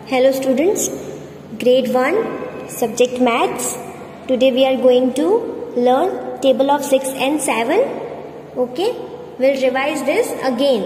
Hello students, grade 1 subject maths. Today we are going to learn table of 6 and 7. Okay, we'll revise this again.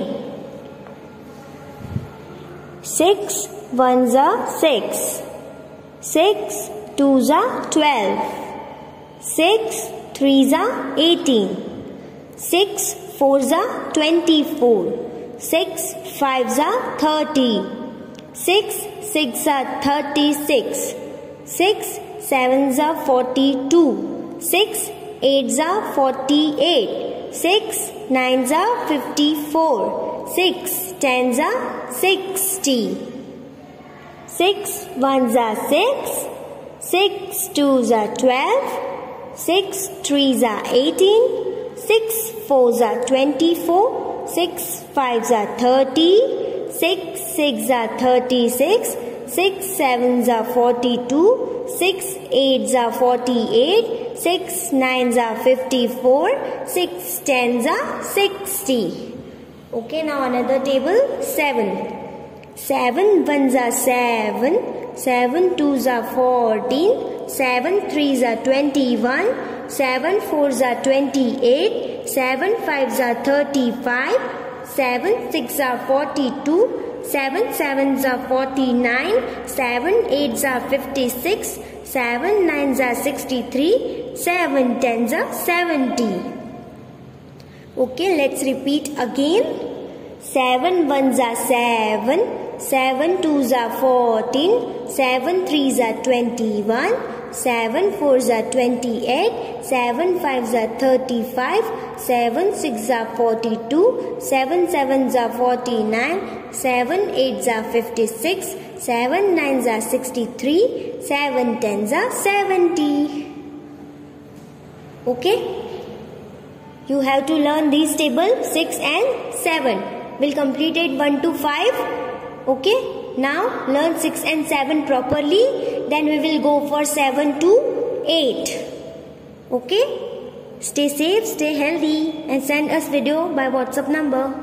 6 1s are 6, 6 2s are 12, 6 3s are 18, 6 4s are 24, 6 5s are 30, 6 6 are 36, 6 7s are 42, 6 8s are 48, 6 9s are 54, 6 10s are 60, 6 1s are 6, 6 2s are 12, 6 3s are 18, 6 4s are 24, 6 5s are 30, 6 6 are 36, 6 7s are 42, 6 8s are 48, 6 9s are 54, 6 10s are 60. Okay, now another table. 7 7 1s are 7, 7 2s are 14, 7 3s are 21, 7 4s are 28, 7 5s are 35, 7 6 are 42, 7 7s are 49, 7 8s are 56, 7 9s are 63, 7 10s are 70. Okay, let's repeat again. 7 1s are 7, 7 2s are 14, 7 3s are 21, 7 4s are 28, 7 5s are 35, 7 6s are 42, 7 7s are 49, 7 8s are 56, 7 9s are 63, 7 10s are 70. Okay? You have to learn these tables 6 and 7. We'll complete it 1 to 5. Okay? Now learn 6 and 7 properly. Then we will go for 7 to 8. Okay? Stay safe, stay healthy and send us video by WhatsApp number.